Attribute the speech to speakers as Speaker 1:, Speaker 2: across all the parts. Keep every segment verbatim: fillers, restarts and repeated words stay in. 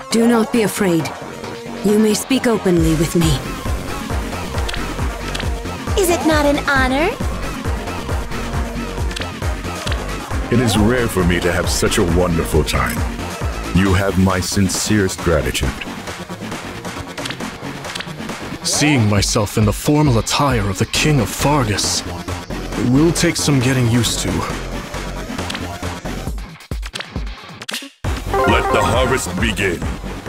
Speaker 1: Do not be afraid. You may speak openly with me.
Speaker 2: Is it not an honor?
Speaker 3: It is rare for me to have such a wonderful time. You have my sincerest gratitude.
Speaker 4: Seeing myself in the formal attire of the King of Faerghus will take some getting used to.
Speaker 3: Let the harvest begin.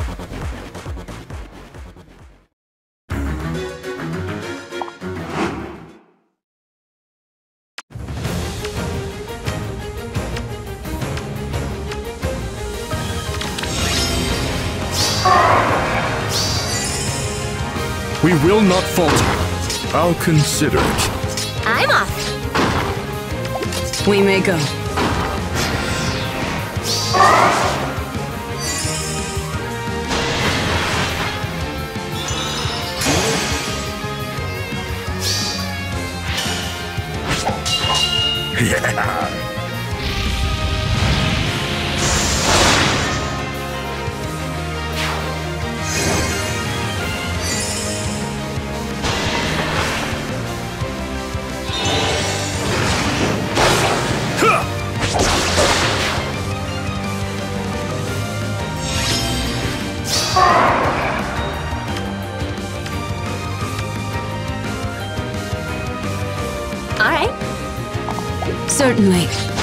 Speaker 4: We will not falter.
Speaker 3: I'll consider it.
Speaker 2: I'm off.
Speaker 1: We may go.
Speaker 3: Yeah.
Speaker 2: All right.
Speaker 1: Certainly.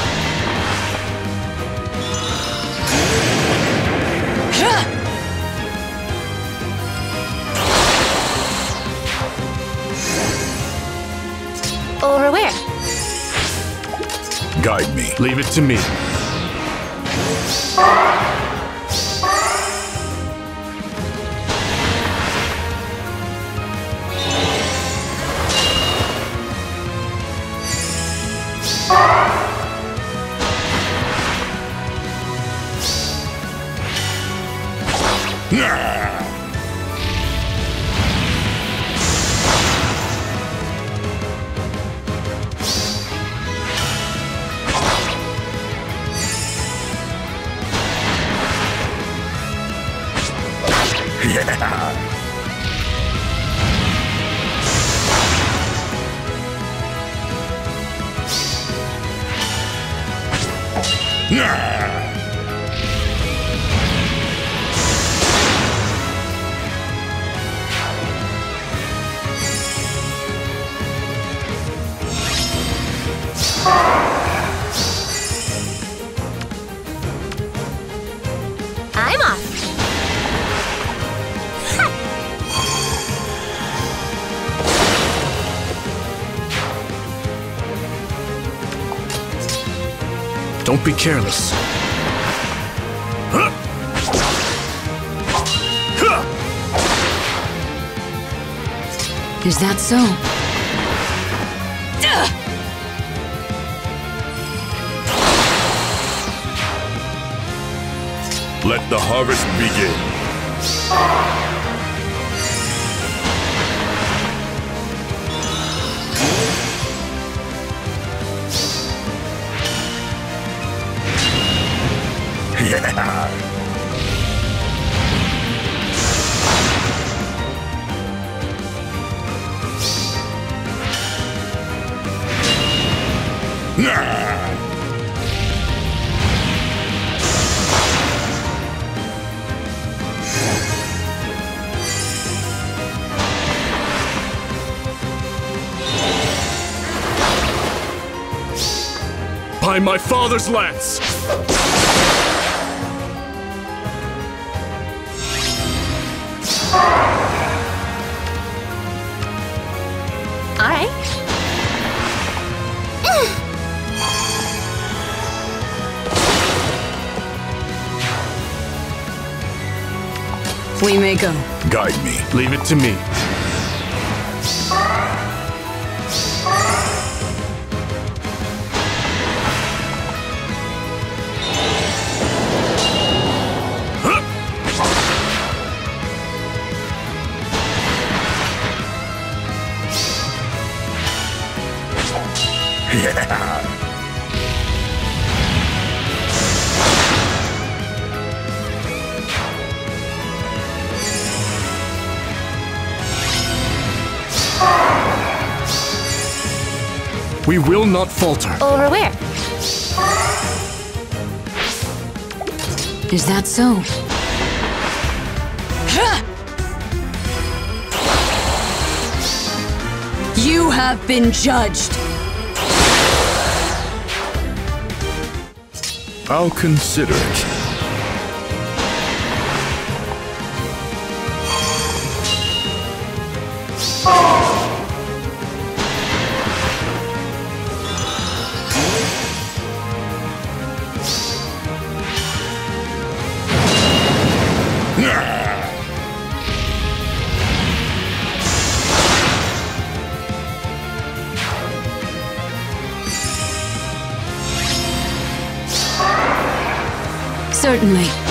Speaker 2: Over where?
Speaker 3: Guide me.
Speaker 4: Leave it to me.
Speaker 3: Yeah. Yeah.
Speaker 2: I'm off.
Speaker 4: Don't be careless.
Speaker 1: Is that so?
Speaker 3: Let the harvest begin. Yeah. Yeah.
Speaker 4: By my father's lance!
Speaker 2: All right.
Speaker 1: We may go.
Speaker 3: Guide me.
Speaker 4: Leave it to me.
Speaker 3: Yeah.
Speaker 4: We will not falter.
Speaker 2: Over where?
Speaker 1: Is that so? You have been judged.
Speaker 3: I'll consider it.
Speaker 1: Certainly.